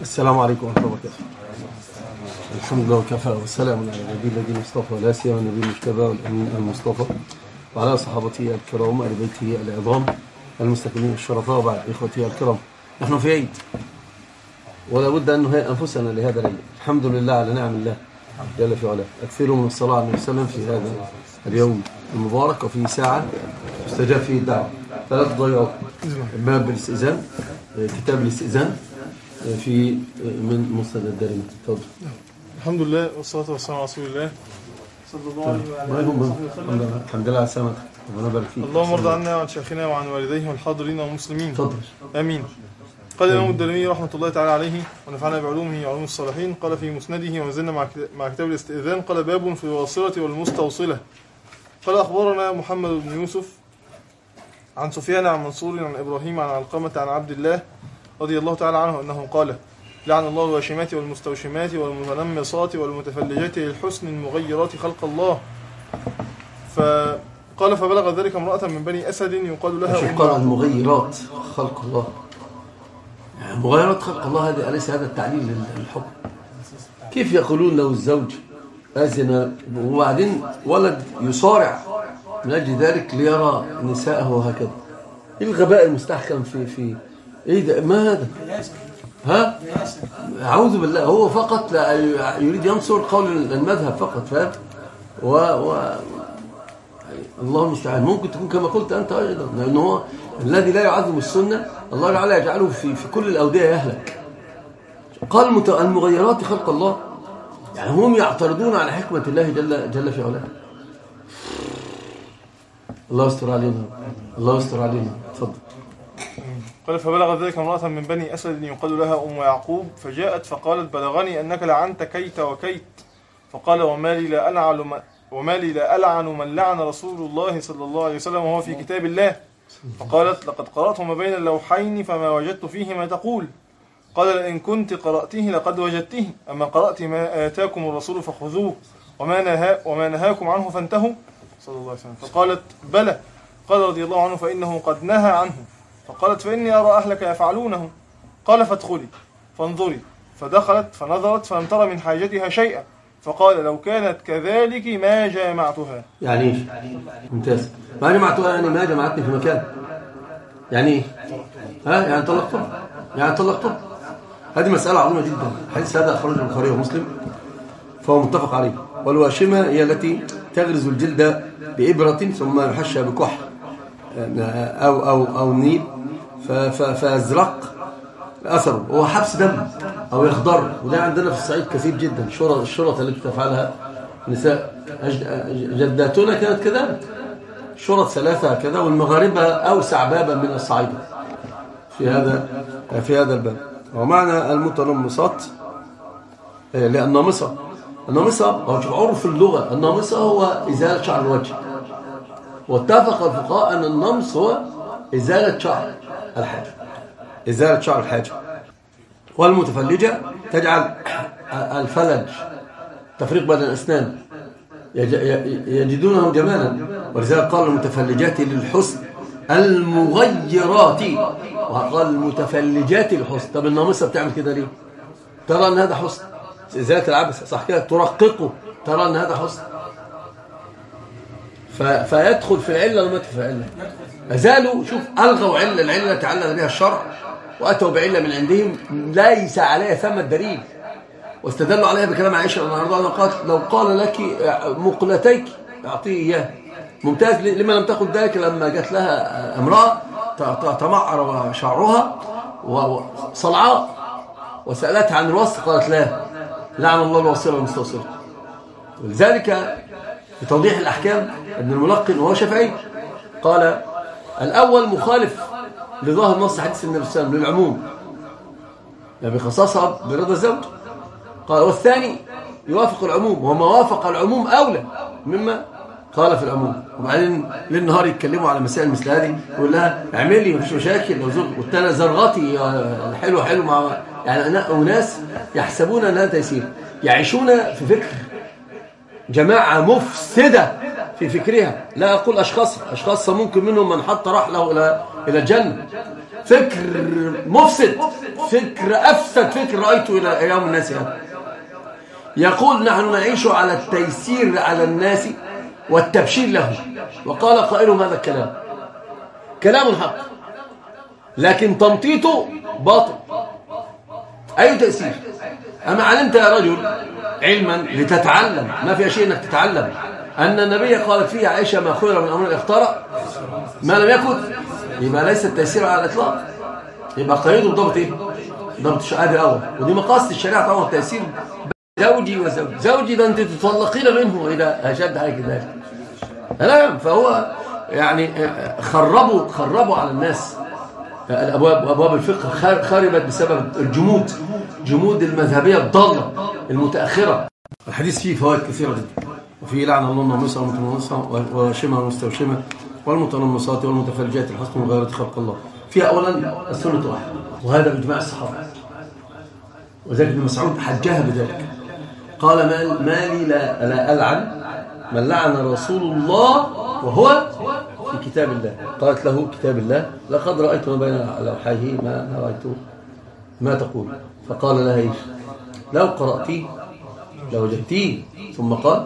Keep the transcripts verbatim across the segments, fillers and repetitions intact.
السلام عليكم ورحمة الله وبركاته. الحمد لله وكفى والسلام على النبي الذي مصطفى لا سيما النبي المجتبى والأمين المصطفى وعلى صحابته الكرام وآل بيته العظام المستقيمين الشرفاء وبعد إخوتي الكرام. نحن في عيد ولا بد أن نهيئ أنفسنا لهذا العيد. الحمد لله على نعم الله جل في علاه. أكثروا من الصلاة على النبي صلى الله عليه وسلم في هذا اليوم المبارك وفي ساعة استجاب فيه الدعوة. فلا تضيعوا باب الاستئذان، كتاب الاستئذان في من مسند الدارمي. تفضل. الحمد لله والصلاة والسلام على رسول الله صلى الله عليه وعلى اله وسلم. الحمد لله على السلامة. ربنا يبارك فيك. اللهم ارض عنا وعن شيخنا وعن والديه والحاضرين والمسلمين. تفضل. امين. قال الإمام الدارمي رحمة الله تعالى عليه ونفعنا بعلومه وعلوم الصالحين، قال في مسنده وما زلنا مع كتاب الاستئذان، قال باب في الواصلة والمستوصلة. قال أخبرنا محمد بن يوسف عن سفيان عن منصور عن إبراهيم عن علقمة عن عبد الله رضي الله تعالى عنه أنه قال: لعن الله الواشمات والمستوشمات والمتنمصات والمتفلجات للحسن المغيرات خلق الله. فقال: فبلغ ذلك امرأة من بني أسد يقال لها قال المغيرات خلق الله. مغيرات خلق الله، هذا أليس هذا التعليل للحكم؟ كيف يقولون لو الزوج أذن وبعدين ولد يصارع من أجل ذلك ليرى نساءه هكذا؟ إيه الغباء المستحكم في في إيه ده؟ ما هذا؟ ها؟ أعوذ بالله. هو فقط لا يريد ينصر قول المذهب فقط، فاهم؟ و, و... الله المستعان. ممكن تكون كما قلت أنت أيضا، لأنه هو الذي لا يعظم السنة الله تعالى يجعله في في كل الأودية يهلك. قال المغيرات خلق الله، يعني هم يعترضون على حكمة الله جل جل في علاه. الله يستر علينا، الله يستر علينا. تفضل. قال: فبلغ ذلك امرأة من بني أسد يقال لها أم يعقوب، فجاءت فقالت: بلغني أنك لعنت كيت وكيت. فقال: وما لي لا ألعن وما لي لا ألعن من لعن رسول الله صلى الله عليه وسلم وهو في كتاب الله. فقالت: لقد قرأت ما بين اللوحين فما وجدت فيه ما تقول. قال: لئن كنت قرأته لقد وجدته، أما قرأت ما آتاكم الرسول فخذوه وما, نها وما نهاكم عنه فانتهوا صلى الله عليه وسلم. فقالت: بلى. قال رضي الله عنه: فإنه قد نهى عنه. فقالت: فإني أرى أهلك يفعلونه. قال: فادخلي فانظري. فدخلت فنظرت فلم ترى من حاجتها شيئا. فقال: لو كانت كذلك ما جامعتها. يعني ايش؟ ممتاز. ما جمعتها يعني ما جمعتني في مكان. يعني ايه؟ ها؟ يعني طلقتها. يعني طلقتها. هذه مسألة عظيمة جدا. حديث هذا أخرجه البخاري ومسلم فهو متفق عليه. والواشمة هي التي تغرز الجلد بإبرة ثم يحشى بكحل أو أو أو نيل فيزرق أثره، هو حبس دم أو يخضر. وده عندنا في الصعيد كثير جدا. الشرط التي تفعلها نساء جداتنا كانت كذلك، شرط ثلاثة كذا. والمغاربة أوسع بابا من الصعيدة في هذا في هذا الباب. ومعنى المتنمصات للنامصة. النامصة هو عرف اللغة. النامصة هو إزالة شعر الوجه، واتفق الفقهاء أن النمص هو إزالة شعر الحاجب، إزالة شعر الحاجب. والمتفلجة تجعل الفلج تفريق بين الأسنان، يجدونه جمالا. ولذلك قال المتفلجات للحسن المغيرات، وقال المتفلجات للحسن. طب النامصة بتعمل كده ليه؟ ترى أن هذا حسن، إزالة العبث، صح كده؟ ترققه، ترى أن هذا حسن. فيدخل في العلة ولا ما يدخل في العلة؟ أزالوا، شوف، ألغوا علة، العلة تعلل بها الشرع وأتوا بعلة من عندهم ليس عليها ثم الدليل، واستدلوا عليها بكلام عائشة النهارده قالت: لو قال لك مقلتيك أعطيه إياه. ممتاز. لما لم تقل ذلك لما جت لها امرأة تمعر شعرها وصلعاء وسألتها عن الوصل قالت: لا، لعن الله الوصيل والمستوصل. ولذلك في توضيح الأحكام ابن الملقن وهو شافعي قال: الأول مخالف لظاهر نص حديث النبي صلى الله عليه وسلم للعموم، يعني بخصاصها برضا الزوج. قال: والثاني يوافق العموم، وما وافق العموم أولى مما قال في العموم. وبعدين للنهار يتكلموا على مسائل مثل هذه، يقول لها اعملي مفيش مشاكل لو زوج، والتاني زرغتي حلو حلو مع يعني أناس يحسبون أن هذا تيسير، يعيشون في فكر جماعة مفسدة في فكرها. لا أقول أشخاص أشخاص ممكن منهم من حط رحله إلى إلى الجنة، فكر مفسد، فكر أفسد فكر رأيته إلى يوم الناس هذا. يقول نحن نعيش على التيسير على الناس والتبشير له، وقال قائلهم هذا الكلام كلام حق، لكن تمطيطه باطل. أي تأثير؟ أما علمت يا رجل علما لتتعلم، ما في شيء أنك تتعلم، أن النبي قالت فيه عائشة ما خير من أمر اختار ما لم يكن، يبقى ليس التيسير على الإطلاق، يبقى قيده بضبط إيه؟ ضبط الشهادة الأول. ودي مقاصد الشريعة طبعا التيسير زوجي وزوجي. زوجي ده أنت تطلقين منه إذا أشد عليك ذلك. نعم، فهو يعني خربوا خربوا على الناس الأبواب، أبواب الفقه خربت بسبب الجمود، جمود المذهبية الضالة المتأخرة. الحديث فيه فوائد كثيرة جدا، وفيه لعن الله الناموسة والمتنمصة وشمة والمستوشمة والمتنمصات والمتفلجات الحسن وغيرة خلق الله. فيها أولا السنة واحدة، وهذا بإجماع الصحابة، وذلك ابن مسعود حجها بذلك، قال ما لي لا, لا ألعن من لعن رسول الله وهو في كتاب الله. قالت له كتاب الله لقد رأيت ما بين لوحيه ما رأيت ما تقول. فقال لها إيش؟ لو قرأتيه لوجدتيه. ثم قال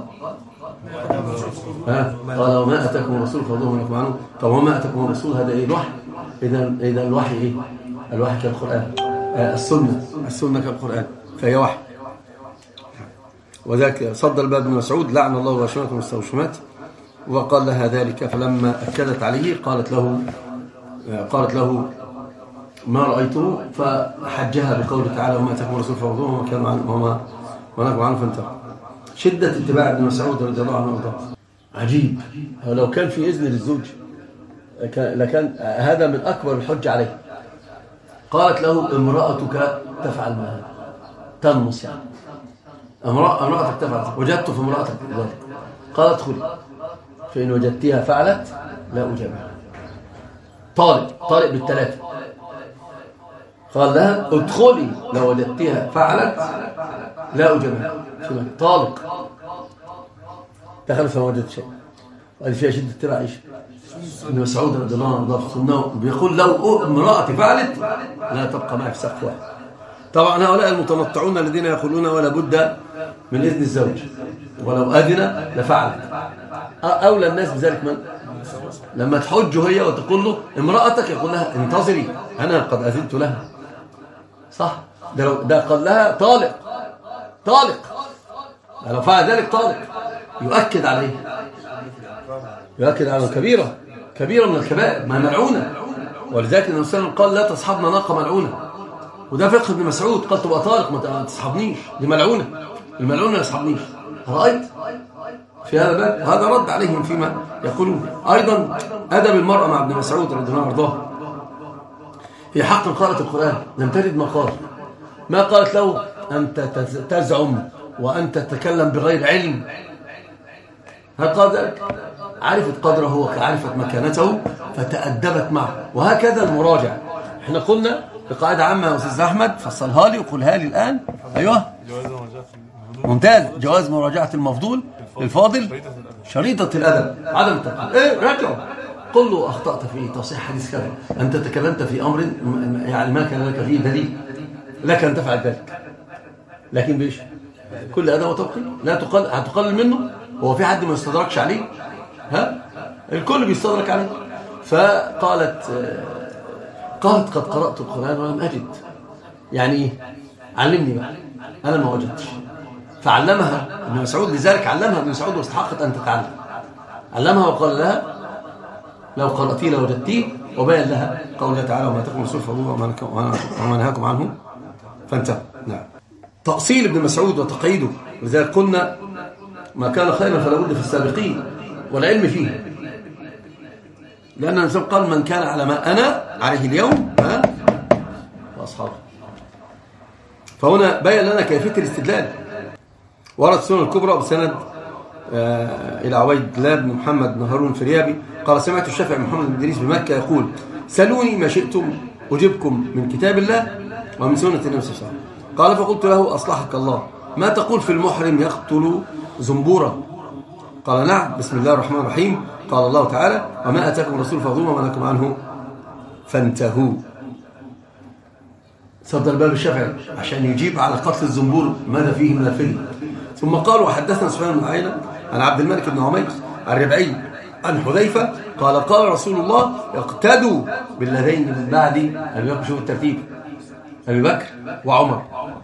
ها قال وما أتاكم الرسول فخذوه منكم عنه. طب وما أتاكم الرسول هذا إيه؟ الوحي. إذا إذا الوحي إيه؟ الوحي كالقرآن، آه السنة السنة كالقرآن، فهي وحي. وذاك صد الباب بن مسعود لعن الله الواشمات والمستوشمات، وقال لها ذلك، فلما أكدت عليه قالت له قالت له ما رأيته، فحجها بقوله تعالى وما أتاكم الرسول فخذوه وما كانوا عنه وما ونهوا عنه فانتهوا. شدة اتباع ابن مسعود رضي الله عنه وارضاه عجيب. لو كان في إذن للزوج لكان هذا من أكبر الحج عليه. قالت له امرأتك تفعل ما هذا، تنمص يعني امرأتك تفعل، وجدت في امرأتك ذلك. قال ادخلي فإن وجدتها فعلت لا أجابها. طالق طالق بالثلاثة. قال لها ادخلي لو وجدتها فعلت لا أجابها. طالق دخل فما وجدت شيء. قال فيها شدة اتباع عائشة. ابن مسعود رضي الله عنه بيقول لو امرأتي فعلت لا تبقى معي في سقف واحد. طبعا هؤلاء المتنطعون الذين يقولون ولا بد من إذن الزوج، ولو أذن لفعلت. أولى الناس بذلك من؟ لما تحجه هي وتقول له امرأتك، يقول لها انتظري أنا قد أذنت لها. صح؟ ده, ده قال لها طالق طالق، لو فعل ذلك طالق. يؤكد عليه يؤكد على كبيرة كبيرة من الكبائر ما ملعونة. ولذلك النبي صلى الله عليه وسلم قال لا تصحبنا ناقة ملعونة، وده فقه ابن مسعود. قال تبقى طالق ما تصحبنيش، دي ملعونة، الملعونة ما يصحبنيش. رأيت في هذا الباب، وهذا رد عليهم فيما يقولون. أيضا أدب المرأة مع ابن مسعود رضي الله عنه. هي حقا قرأت القرآن، لم تجد ما قال، ما قالت له أنت تزعم وأنت تتكلم بغير علم. هل قال ذلك؟ عرفت قدره وعرفت مكانته فتأدبت معه. وهكذا المراجع. احنا قلنا بقاعدة عامة يا أستاذ أحمد، فصلها لي وقولها لي الآن. أيوه ممتاز. جواز مراجعة المفضول الفاضل شريطة الأدب عدم التقليد. ايه راجعه، قل له أخطأت في تصحيح حديث كذا، أنت تكلمت في أمر يعني ما كان لك فيه دليل، لك أن تفعل ذلك، لكن بيش كل أدب وتبقي لا تقل هتقلل منه. هو في حد ما يستدركش عليه؟ ها الكل بيستدرك عليه. فقالت قالت قد قرأت القرآن ولم أجد. يعني إيه؟ علمني بقى، أنا ما وجدتش. فعلمها ابن مسعود، لذلك علمها ابن مسعود واستحقت أن تتعلم. علمها وقال لها لو قرأتيه لوجدتيه، وبين لها قوله تعالى وما تقم رسول فضوه وما نهاكم عنه فانتهوا. نعم. تأصيل ابن مسعود وتقييده، لذلك قلنا ما كان خيرا فلا بد في السابقين والعلم فيه، لأن النبي قال من كان على ما أنا عليه اليوم ها وأصحابه. فهنا بين لنا كيفية الاستدلال. ورد السنن الكبرى بسند آه إلى عبيد الله بن محمد بن هارون الفريابي قال سمعت الشافعي محمد بن إدريس بمكة يقول سلوني ما شئتم أجبكم من كتاب الله ومن سنة النبي صلى الله عليه وسلم. قال فقلت له أصلحك الله ما تقول في المحرم يقتل زنبورا؟ قال نعم بسم الله الرحمن الرحيم. قال الله تعالى وما أتاكم الرسول فخذوه وما نهاكم عنه فانتهوا. صدر الباب الشافعي عشان يجيب على قتل الزنبور ماذا فيه من الفدية. ثم قال وحدثنا سفيان بن عيينة عن عبد الملك بن عمير عن ربعي عن حذيفة قال قال رسول الله اقتدوا بالذين من بعد أبي بكر. شوف الترتيب، أبي بكر وعمر.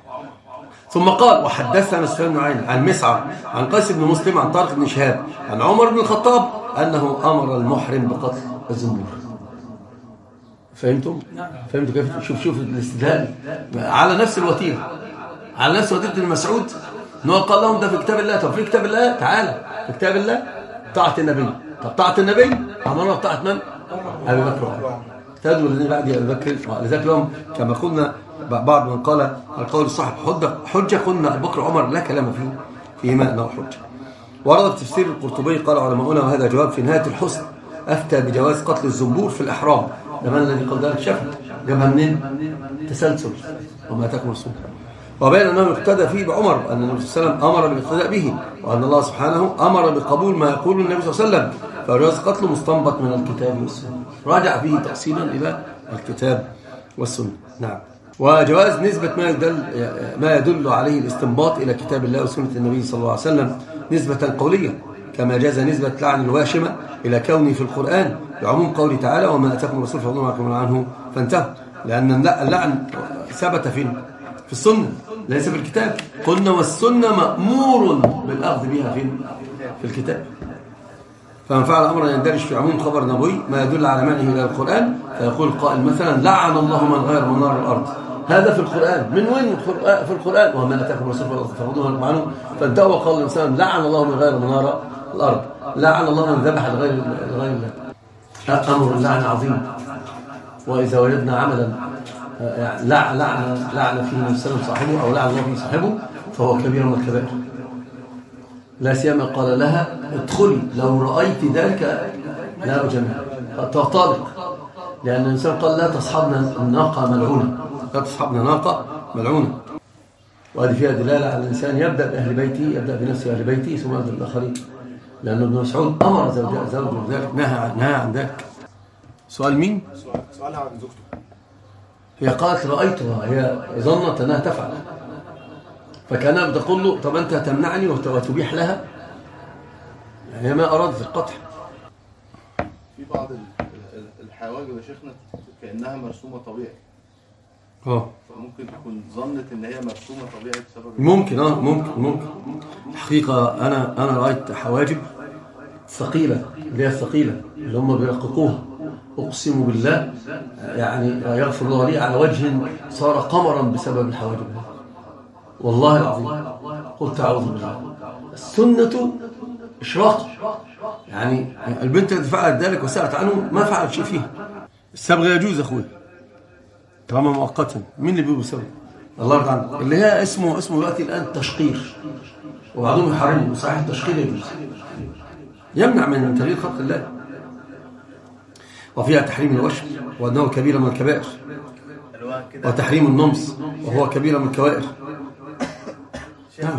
ثم قال وحدثنا سفيان بن عيينة عن مسعر عن قيس بن مسلم عن طارق بن شهاب عن عمر بن الخطاب أنه أمر المحرم بقتل الزنبور. فهمتم؟ فهمتوا كيف؟ شوف شوف الاستدلال على نفس الوتيرة، على نفس وتيرة ابن مسعود، انه قال لهم ده في كتاب الله. طب في كتاب الله، تعالى في كتاب الله طاعة النبي. طب طاعة النبي أمرنا بطاعة من؟ أبي بكر وعمر. اقتدوا الذين بعد أبي بكر. لذلك لهم كما قلنا بعض من قال القول الصحيح حجة حجة قلنا أبو بكر وعمر لا كلام فيه فيما أنه حجة. ورد في تفسير القرطبي قال علماؤنا وهذا جواب في نهاية الحسن أفتى بجواز قتل الزنبور في الإحرام. ده من الذي قال ذلك؟ شفت جابها منين؟ تسلسل وما تكمل السنة. وبين أنه يقتدى فيه بعمر أن النبي صلى الله عليه وسلم أمر بالاقتداء به، وأن الله سبحانه أمر بقبول ما يقول النبي صلى الله عليه وسلم، فجواز قتله مستنبط من الكتاب والسنة. راجع فيه تفصيلا إلى الكتاب والسنة. نعم. وجواز نسبة ما يدل ما يدل عليه الاستنباط إلى كتاب الله وسنة النبي صلى الله عليه وسلم نسبة قولية، كما جاز نسبة لعن الواشمة إلى كونه في القرآن لعموم قوله تعالى وما أتاكم الرسول فخذوه وما نهاكم عنه فانتهوا، لأن اللعن ثبت في في السنة ليس في الكتاب. قلنا والسنة مأمور بالأخذ بها في في الكتاب. فمن فعل أمرا يندرج في عموم خبر نبوي ما يدل على منعه إلى القرآن، فيقول قائل مثلا لعن الله من غير منار الأرض، هذا في القرآن. من وين في القرآن؟ وما أتاكم الرسول فخذوه وما عنه فانتهوا. وقال الإنسان لعن الله من غير منار الأرض، لعن الله من ذبح لغير لغير الله. أمر اللعن عظيم. وإذا وجدنا عملا لعن لعن لعن فيه النبي صلى الله عليه وسلم صاحبه أو لعن الله فيه صاحبه فهو كبير من الكبائر. لا سيما قال لها ادخلي لو رأيت ذلك لا أجمع تطالق، لأن الإنسان قال لا تصحبنا الناقة ملعونة، لا تصحبنا ناقة ملعونة. وهذه فيها دلالة على الإنسان يبدأ بأهل بيته، يبدأ بنفسه أهل بيته ثم يبدأ بالآخرين، لأن ابن مسعود أمر زوجه زوجه ذلك، نهى نهى عن ذلك. سؤال مين؟ سؤالها عن زوجته. هي قالت رأيتها، هي ظنت أنها تفعل، فكان بتقول له طب أنت تمنعني وتبيح لها، يعني هي ما أرادت القطع. في بعض الحواجب يا شيخنا كأنها مرسومة طبيعي، اه فممكن تكون ظنت ان هي مرسومه طبيعي بسبب ممكن اه ممكن ممكن حقيقه انا انا رايت حواجب ثقيله، اللي هي الثقيله اللي هم بيرققوها، اقسم بالله يعني يغفر الله لي على وجه صار قمرا بسبب الحواجب، والله العظيم. قلت اعوذ بالله. السنه اشراق، يعني البنت التي فعلت ذلك وسالت عنه ما فعلت شيء فيها. الصبغه يجوز يا اخوي طالما مؤقتا. مين اللي بيقول بسبب؟ الله يرضى عنه. اللي هي اسمه اسمه دلوقتي الان تشقير، وبعضهم يحرمه. صحيح التشقير يجوز، يمنع من تغيير خلق الله، وفيها تحريم الوشم وانه كبيره من الكبائر، وتحريم النمص وهو كبيره من الكبائر. نعم.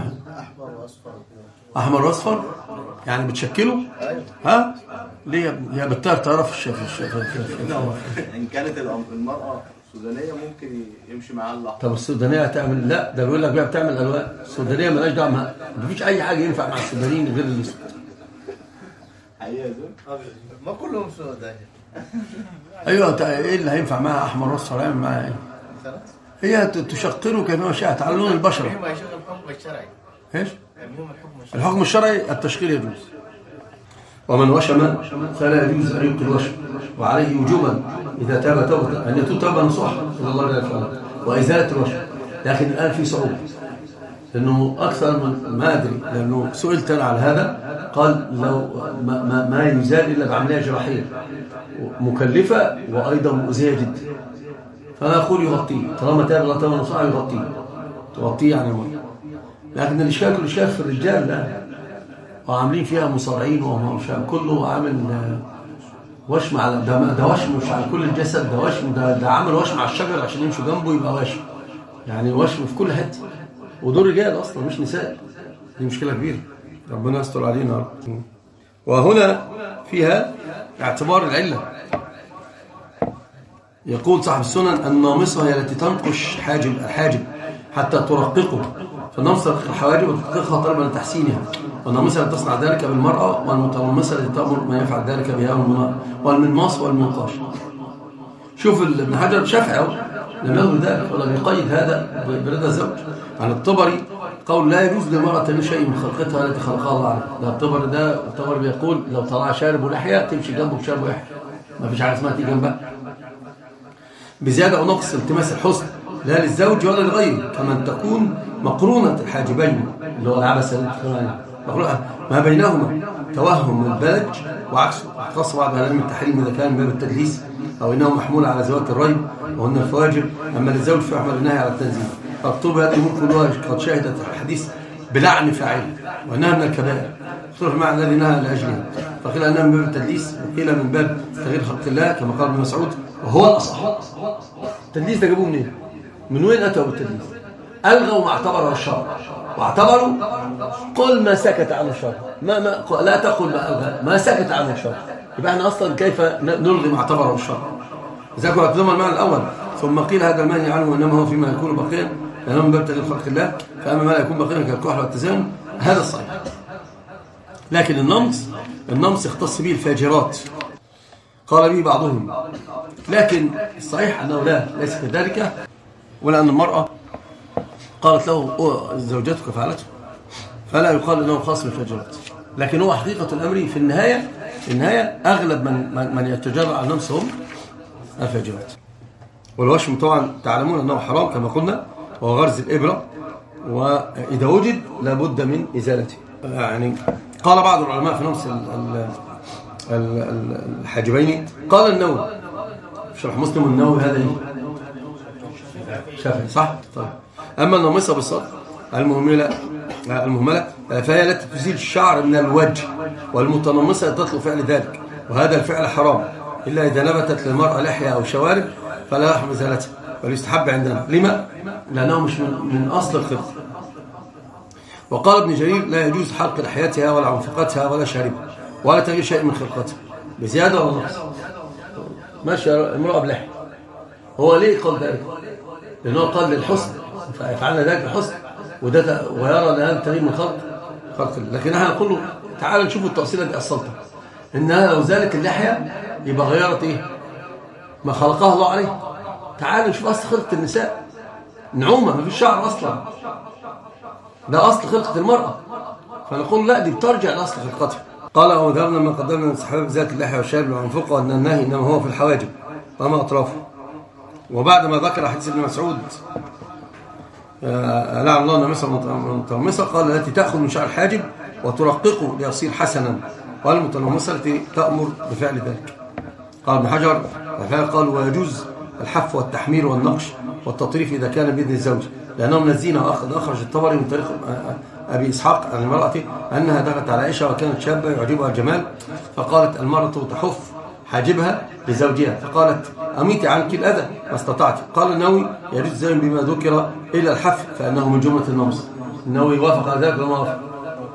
احمر واصفر يعني بتشكله؟ ها ليه هي بتطير طياره في الشاف. ان كانت المراه السودانيه ممكن يمشي معاها الاحمر. طب السودانيه هتعمل؟ لا ده بيقول لك بقى بتعمل الوان. السودانيه مالهاش دعوه معاها، مفيش اي حاجه ينفع مع السودانيين غير الاسود. حقيقه دول ما كلهم سوداني. ايوه ايه اللي هينفع معاها احمر واصفر؟ هيعمل معاها ايه؟ هي تشقره كما شاءت على لون البشره. هم يشوف الحكم الشرعي. ايش؟ هم الحكم الشرعي. الحكم الشرعي التشقير يجوز. ومن وشم فلا يجوز ان يبقي الوشم، وعليه وجوبا اذا تاب توبه ان يتوب توبه نصوحا الى الله جل وعلا وازاله الوشم. لكن الان في صعوبه، لانه اكثر من ما ادري، لانه سئلت انا على هذا قال لو ما, ما, ما يزال الا بعمليه جراحيه مكلفه وايضا مؤذيه جدا، فانا اقول يغطيه طالما تاب الله توبه نصوحا، يغطيه تغطيه عن المرء. لكن الاشكال كل اشكال في الرجال لا، وعاملين فيها مصارعين وهم كله عامل وشم على ده, ده وشم مش على كل الجسد، ده وشم ده, ده عامل وشم على الشجر عشان يمشوا جنبه يبقى وشم، يعني وشم في كل حته، ودول رجال اصلا مش نساء. دي مشكله كبيره، ربنا يستر علينا. وهنا فيها اعتبار العله، يقول صاحب السنن النامصة هي التي تنقش حاجب الحاجب حتى ترققه، فالنامصة ترقق الحواجب وترققها طلبا لتحسينها، والنامصة التي تصنع ذلك بالمرأة، والمتنمصة التي تأمر ما يفعل ذلك بها، والمنماص والمنقاش. شوف ابن حجر شافعي اهو لم يقل ذلك ولا بيقيد هذا برضا الزوج. عن الطبري قول لا يجوز للمرأة تلبس شيء من خلقتها التي خلقها الله عليها. ده الطبري ده الطبري بيقول لو طلع شارب ولحية تمشي جنبه بشارب ولحية، ما فيش حاجة اسمها تيجي جنبها. بزيادة أو نقص التماس الحسن لا للزوج ولا لغيره، كما تكون مقرونة الحاجبين اللي هو العبث ما بينهما توهم البلج وعكسه. خاص بعض أهل التحريم إذا كان باب التدليس أو إنه محمول على زوات الريب وهن الفواجب، أما للزوج فيحمل النهي على التنزيل. فالطب هذه الأمور كلها قد شهدت الحديث بلعن فاعله وأنها من الكبائر، صرف مع الذي نهى لأجله، فقيل أنها من باب التدليس وقيل من باب تغيير خلق الله كما قال ابن مسعود وهو الأصح. التدليس ده جابوه منين؟ من وين أتوا بالتدليس؟ ألغوا ما اعتبره الشرع واعتبروا قل ما سكت عنه الشرع، ما ما لا تقل ما ألغى ما سكت عنه الشرع. يبقى احنا أصلا كيف نلغي ما اعتبره الشرع؟ ذاك هو اعتبر المعنى الأول، ثم قيل هذا المانع عنه إنما هو فيما يكون بقيا لأنه من باب تغيير خلق الله، فأما ما لا يكون بقيا كالكحل والتزامن هذا الصحيح. لكن النمص النمص يختص به الفاجرات قال به بعضهم، لكن الصحيح أنه لا ليس كذلك، ولأن المرأة قالت له زوجتك فعلته فلا يقال أنه خاص بالفاجرات. لكن هو حقيقة الأمر في النهاية في النهاية أغلب من من يتجرأ على النمص هم الفاجرات. والوشم طبعا تعلمون أنه حرام كما قلنا، وهو غرز الإبرة، وإذا وجد لابد من إزالته. يعني قال بعض العلماء في نمص الحاجبين، قال النووي في شرح مسلم النووي هذا ايه شافعي صح؟ طيب. أما النامصة بالصدر المهملة المهملة فهي التي تزيل الشعر من الوجه، والمتنمصة تطلب فعل ذلك، وهذا الفعل حرام إلا إذا نبتت للمرأة لحية أو شوارب فلا يحرم إزالتها ويستحب عندنا. لما؟ لأنه مش من, من أصل الخلق. وقال ابن جرير لا يجوز حلق لحيتها ولا عنفقتها ولا شاربها ولا تغيير شيء من خلقتها بزيادة ولا نقص. ماشي امرأة بلحية، هو ليه قال ذلك؟ لأنه قال للحسن فعلنا ذلك الحسن، وده ويرى أن هذا تغيير من خلق خلق الله. لكن احنا نقول له تعال نشوف التأصيلة دي أصلتها، إنها لو زالت اللحية يبقى غيرت إيه؟ ما خلقها الله عليه. تعال نشوف أصل خلقة النساء، نعومة ما فيش شعر أصلا، ده أصل خلقة المرأة، فنقول لا دي بترجع لأصل خلقتها. قال وذهبنا ما قدمنا من صحابة ذات اللحية والشارب والعنفقة أن النهي إنما هو في الحواجب وما أطرافه. وبعد ما ذكر حديث ابن مسعود لعن الله النامصة المتنمصة قال التي تأخذ من شعر الحاجب وترققه ليصير حسنا، والمتنمصة التي تأمر بفعل ذلك. قال ابن حجر قال ويجوز الحف والتحمير والنقش والتطريف إذا كان بإذن الزوج، لأنه من الزينة. أخرج الطبري من طريق أبي إسحاق عن المرأة أنها دخلت على عائشة وكانت شابة يعجبها الجمال، فقالت المرأة تحف حاجبها لزوجها، فقالت أميتي عنك الأذى ما استطعت. قال النووي يجوز الزين بما ذكر إلا الحف فإنه من جملة النمص. النووي وافق على ذلك وما وافق؟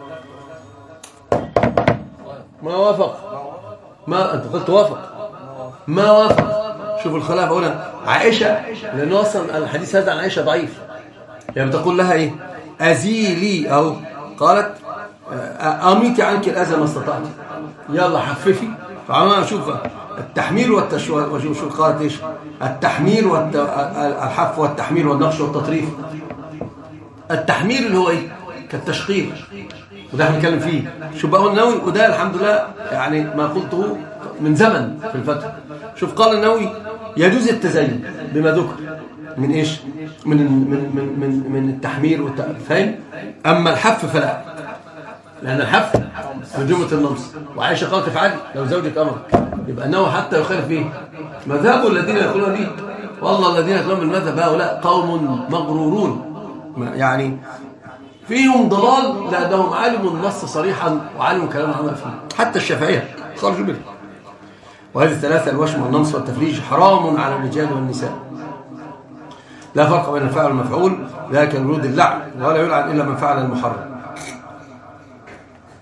ما وافق؟ ما أنت قلت وافق؟ ما وافق. شوف الخلاف هنا عائشة، لأنه أصلا الحديث هذا عن عائشة ضعيف، يعني بتقول لها إيه أزيلي أو قالت أميتي عنك الأذى ما استطعت، يلا حففي. فعما أشوف التحمير والتشوير، وشوف قالت إيش التحمير والحف والتحمير والنقش والتطريف. التحمير اللي هو إيه كالتشقير، وده احنا بنتكلم فيه. شوف بقى النووي، وده الحمد لله يعني ما قلته من زمن في الفتح. شوف قال النووي يجوز التزين بما ذكر من ايش من من من من, من التحمير والفهم. اما الحف فلا، لان الحف من جمله النمص. وعائشه قالت افعلي لو زوجك امر، يبقى انه حتى يخالف فيه مذهب الذين يقولون به. والله الذين يقولون بالمذهب هؤلاء قوم مغرورون، يعني فيهم ضلال لأنهم علموا النص صريحا وعلموا كلام عمل فيه. حتى الشافعية خرجوا منه. وهذه الثلاثة الوشم والنمص والتفريج حرام على الرجال والنساء، لا فرق بين الفاعل والمفعول، ذلك الورود اللعن، ولا يلعن إلا من فعل المحرم.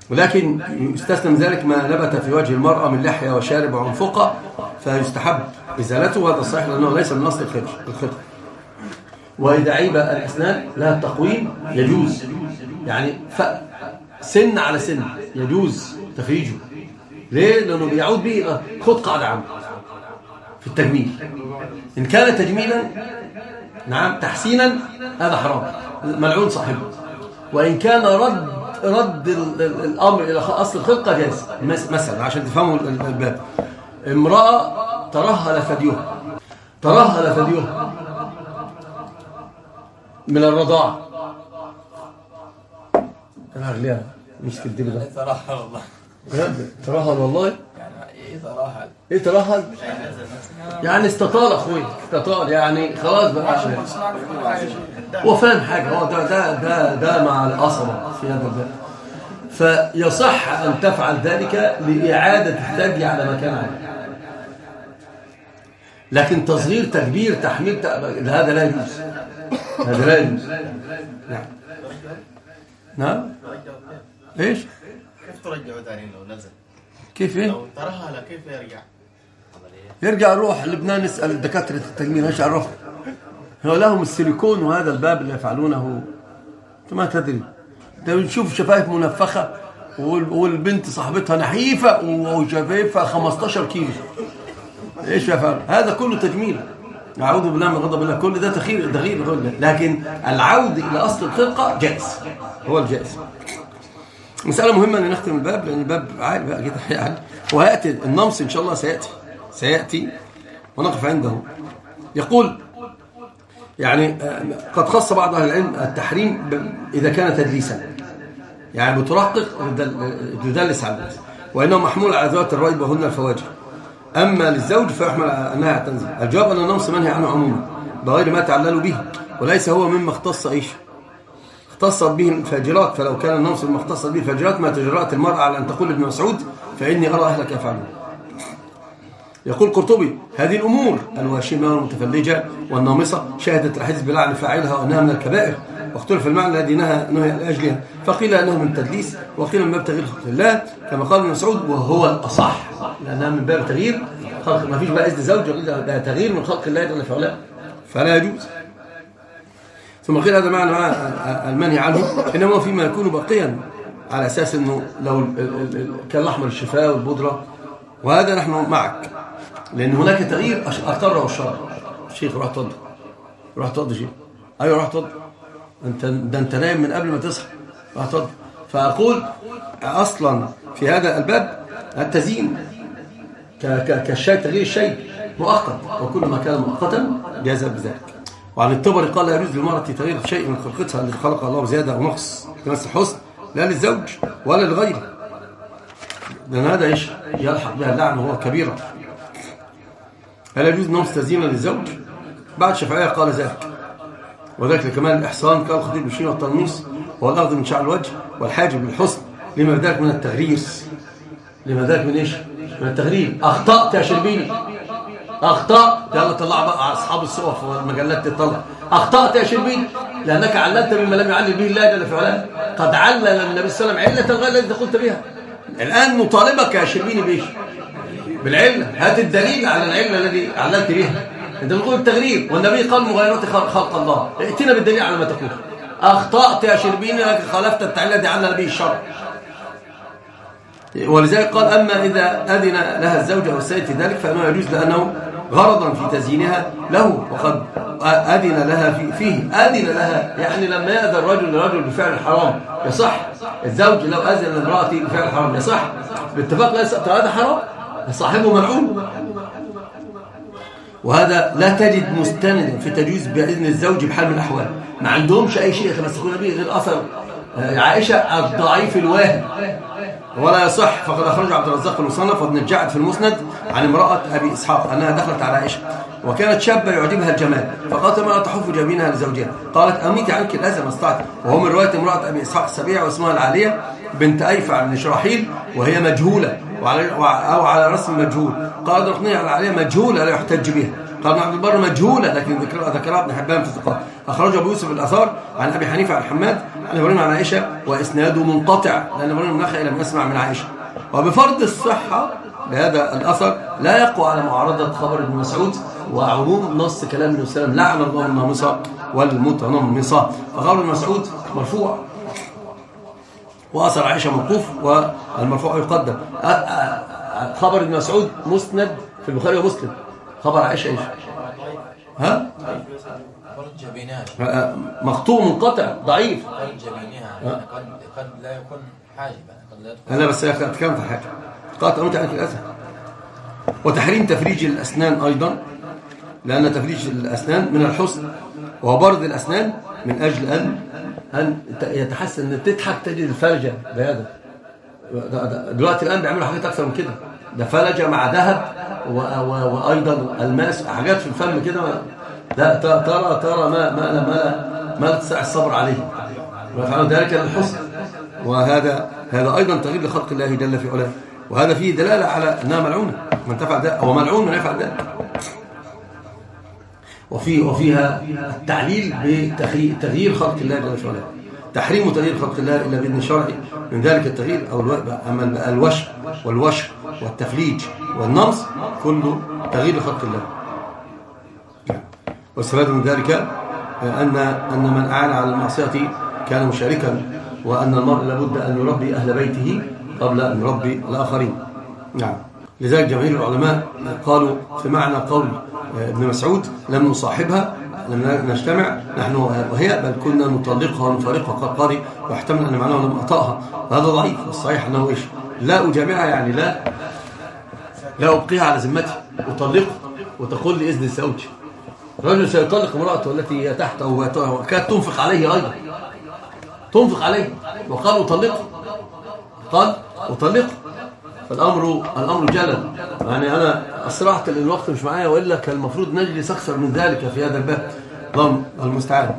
ولكن يستثنى من ذلك ما نبت في وجه المرأة من لحية وشارب وعنفقة، فيستحب إزالته، هذا صحيح لأنه ليس من أصل الخلق. وإذا عيب الأسنان لها التقويم يجوز، يعني سن على سن يجوز تخريجه. ليه؟ لأنه بيعود به. خد قاعدة عامة في التجميل، إن كان تجميلا نعم تحسينا هذا حرام ملعون صاحبه، وإن كان رد رد الأمر إلى أصل الخلقة جاز. مثلا عشان تفهموا الباب، امرأة ترهل ثديها ترهل ثديها من الرضاعة، أنا أغليها مش في الدب ده ترهل والله ترهل والله يعني ايه ترهل؟ ايه ترهل؟ يعني استطال اخوي، استطال يعني خلاص بقى. هو فاهم حاجه، هو ده ده ده ده مع العصبه في هذا الباب. فيصح ان تفعل ذلك لاعاده الثدي على مكان عليه، لكن تصغير تكبير تحميل هذا لا يجوز، هذا لا يجوز. نعم نعم ايش؟ كيف ترجعه ثاني لو نزل؟ كيف ايه؟ لو ترهل كيف يرجع؟ يرجع يروح لبنان يسأل دكاترة التجميل ايش عرفه؟ هو لهم السيليكون وهذا الباب اللي يفعلونه انت ما تدري. ده بنشوف شفايف منفخة والبنت صاحبتها نحيفة وشفايفها خمستاشر كيلو. ايش يفعل؟ هذا كله تجميل. أعوذ بالله من غضب الله، كل ده تغيير تغيير، لكن العودة إلى أصل الخلقة جائز، هو الجائز. مسألة مهمة أن نختم الباب لأن الباب عالي بقى كده يعني، وهيأتي النمص إن شاء الله سيأتي سيأتي ونقف عنده. يقول يعني قد خص بعض أهل العلم التحريم إذا كان تدليسا، يعني بترقق تدلس على الناس، وإنه محمول على ذوات الريب وهن الفواجر. أما للزوج فيحمل أنها على التنزيل. الجواب أن النمص منهي عنه عموما بغير ما تعللوا به، وليس هو مما اختص إيش اختصت به الفاجرات، فلو كان النمص مما اختصت به الفاجرات ما تجرأت المرأة على أن تقول ابن مسعود فإني أرى أهلك يفعلون. يقول قرطبي هذه الأمور الواشمة والمتفلجة والنامصة شهدت الحزب بلعن فاعلها وأنها من الكبائر، واختلف المعنى الذي نهى نهي لأجلها، فقيل أنه من تدليس وقيل من باب تغيير خلق الله كما قال ابن مسعود، وهو الأصح لأنها من باب تغيير خلق، ما فيش بقى إذن زوج ده تغيير من خلق الله جل وعلا فلا يجوز. ثم قيل هذا معنى المنهي عنه إنما فيما يكون باقيا على أساس أنه لو كان الأحمر الشفاء والبودرة، وهذا نحن معك لأن هناك تغيير أقره والشرع. الشيخ روح تفضل روح تفضل شيخ أيوة روح تفضل، أنت ده أنت نايم من قبل ما تصحى، روح تفضل. فأقول أصلا في هذا الباب التزيين كالشيء تغيير الشيء مؤقت، وكل ما كان مؤقتا جاز بذلك. وعن الطبري قال لا يجوز للمرأة تغيير شيء من خلقتها التي خلق الله زيادة أو نقص كمثل الحسن لا للزوج ولا للغير، لأن هذا إيش يلحق بها اللعن وهو كبيرة. هل يجوز نمص تزيينا للزوج؟ بعد شفعية قال ذلك، وذلك لكمال الإحسان قال الخطيب بالشين والتنميص هو الأخذ من شعر الوجه والحاجب للحسن لما ذلك من التغرير. لما ذلك من إيش؟ من التغرير. أخطأت يا شربيني، أخطأت، يلا طلع بقى أصحاب الصحف والمجلات تطلع، أخطأت يا شربيني لأنك عللت مما لم يعلل به الله جل وعلا. قد علل النبي صلى الله عليه وسلم علة الغير التي قلت بها، الآن نطالبك يا شربيني بإيش؟ بالعلة. هات الدليل على العلة الذي عللت بها. أنت بتقول التغرير والنبي قال مغايرة خلق الله، ائتنا بالدليل على ما تقول. أخطأت يا شربيني لأنك خالفت التعليل الذي علل به الشرع. ولذلك قال أما إذا أذن لها الزوج أو السيد في ذلك فإنه يجوز لأنه غرضا في تزيينها له، وقد أذن لها في فيه أذن لها، يعني لما يأذن الرجل لرجل بفعل الحرام يصح. الزوج لو أذن لامرأته بفعل الحرام يصح باتفاق، ليس هذا حرام صاحبه ملعون. وهذا لا تجد مستندا في تجويز بإذن الزوج بحال من الأحوال، ما عندهمش أي شيء يتمسكون به غير أثر عائشة الضعيف الواهن ولا يصح. فقد أخرج عبد الرزاق في المصنف وابن الجعد في المسند عن امرأة أبي إسحاق أنها دخلت على عائشة وكانت شابة يعجبها الجمال، فقالت امرأة تحف جبينها لزوجها، قالت أميتي عنك الأذى ما استطعت. وهو من رواية امرأة أبي إسحاق السبيع واسمها العالية بنت أيفع بن شراحيل وهي مجهولة أو على رسم مجهول. قال درقني على العالية مجهولة لا يحتج بها. قال ابن عبد البر مجهولة لكن ذكرها ابن حبان في الثقات. أخرج أبو يوسف الأثار عن أبي حنيفة عن حماد عن إبراهيم عن عائشة وإسناده منقطع لأن إبراهيم النخعي لم يسمع من عائشة. وبفرض الصحة بهذا الأثر لا يقوى على معارضة خبر ابن مسعود وعموم نص كلام النبي صلى الله عليه وسلم: لعن الله النامصة والمتنمصة. فخبر ابن مسعود مرفوع، وأثر عائشة موقوف، والمرفوع يقدم. خبر ابن مسعود مسند في البخاري ومسلم. خبر عائشة ايش؟ ها؟ مقطوع منقطع ضعيف. قد قد لا يكون حاجبا، قد لا يكون. انا بس اتكلم في حاجه قاطع متعلق الاذى. وتحريم تفريج الاسنان ايضا، لان تفريج الاسنان من الحسن، وبرد الاسنان من اجل ان ان يتحسن، ان تضحك تجد الفرجه بهذا. دلوقتي الان بيعملوا حاجات اكثر من كده، ده فلجه مع ذهب وايضا الماس، حاجات في الفم كده. لا ترى ترى ما ما لا ما ما لا تستطيع الصبر عليه، ويفعل ذلك للحسن. وهذا هذا ايضا تغيير لخلق الله جل في علاه، وهذا فيه دلاله على انها ملعونه. من تفعل ذلك هو ملعون من يفعل ذلك. وفي وفيها التعليل بتغيير خلق الله جل في علاه. تحريم تغيير خلق الله الا باذن شرعي، من ذلك التغيير او اما الوشم والوشم والتفليج والنمص كله تغيير خلق الله. واستفاد من ذلك أن أن من أعان على المعصية كان مشاركا، وأن المرء لابد أن يربي أهل بيته قبل أن يربي الآخرين. نعم. لذلك جماهير العلماء قالوا في معنى قول ابن مسعود: لم نصاحبها، لم نجتمع نحن وهي، بل كنا نطلقها ونفارقها. قال قاضي: واحتمل أن معناه لم أطأها. هذا ضعيف. الصحيح أنه إيش؟ لا أجامعها، يعني لا لا أبقيها على ذمتي، أطلقها وتقول لي إذن الزوج. رجل سيطلق امرأته التي هي تحته وكانت تنفق عليه أيضا، تنفق عليه، وقال أطلقه، قال أطلقه. فالأمر الأمر جلل. يعني أنا أسرعت لأن الوقت مش معايا، وإلا كان المفروض نجلس أكثر من ذلك في هذا الباب. الله المستعان.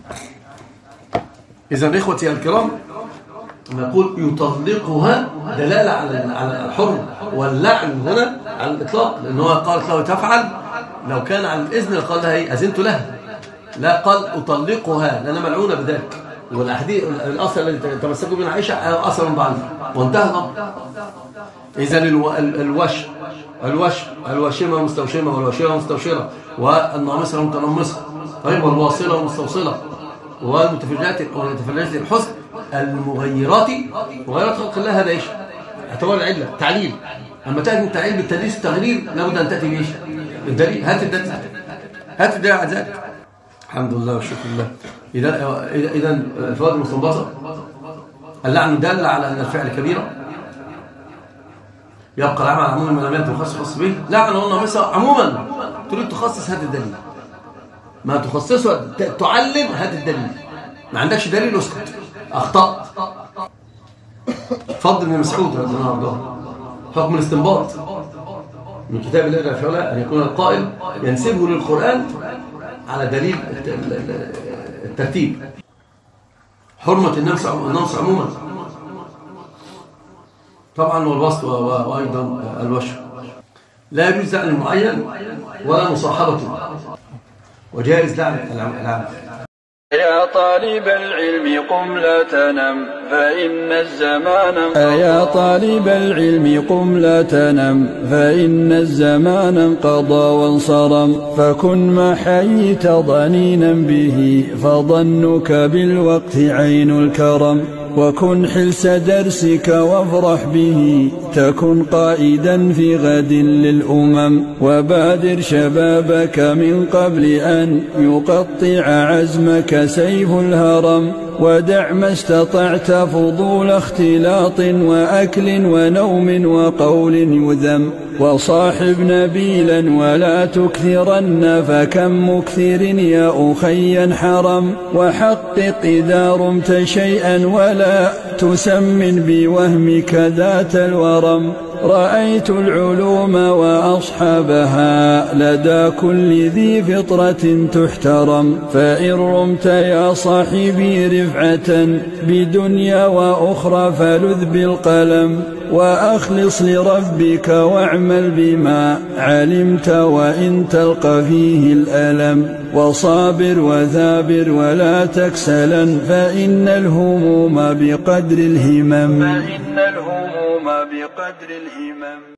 إذا إخوتي الكرام، نقول يطلقها دلالة على الحرم، واللعن هنا على الإطلاق، لأنه قالت له تفعل. لو كان على الإذن قال لها إيه؟ أذنت لها. لا، قال أطلقها لأنها ملعونة بذلك. والأحاديث الأثر الذي تمسكوا به عائشة أثر ضعيف، وانتهى الأمر. إذن الوش الوش الوشمة مستوشمة، والوشمة مستوشرة، والنامصة متنمصة، طيب، والواصلة مستوصلة، والمتفرجات والمتفرجات الحسن، المغيرات مغيرات خلق الله. هذا إيش؟ اعتبار العلة تعليل. أما تأتي التعليل بالتدليس والتغيير لابد أن تأتي بإيش؟ الدليل. هات الدليل، هات الدليل على ذلك. الحمد لله والشكر لله. إذا إذا الفوائد المستنبطة: اللعن دل على أن الفعل كبيرة، يبقى العمل عموما ما لم يكن مخصص به. لعن والنامصة عموما، تريد تخصص هات الدليل، ما تخصصه تعلم هات الدليل. ما عندكش دليل اسكت، أخطأت. فضل ابن مسعود رضي الله عنه حكم الاستنباط من كتاب الله جل وعلا أن يكون القائل ينسبه للقرآن على دليل الترتيب. حرمة النمص عموما طبعا، والوسط وأيضا الوشم. لا يجوز لعن المعين ولا مصاحبته، وجائز لعن العام. يا طالب العلم قم لا تنم فإن الزمان انقضى. يا طالب العلم قم لا تنم فإن الزمان انقضى وانصرم. فكن ما حييت ضنينا به فظنك بالوقت عين الكرم. وكن حلس درسك وافرح به تكن قائدا في غد للأمم. وبادر شبابك من قبل أن يقطع عزمك سيف الهرم. ودع ما استطعت فضول اختلاط وأكل ونوم وقول يذم. وصاحب نبيلا ولا تكثرن فكم مكثر يا أخي حرم. وحقق إذا رمت شيئا ولا تسمن بوهمك ذات الورم. رأيت العلوم وأصحابها لدى كل ذي فطرة تحترم. فإن رمت يا صاحبي رفعة بدنيا وأخرى فلذ بالقلم. وأخلص لربك واعمل بما علمت وإن تلقى فيه الألم. وصابر وثابر ولا تكسلا فإن الهموم بقدر الهمم. فإن الهموم بقدر الهمم.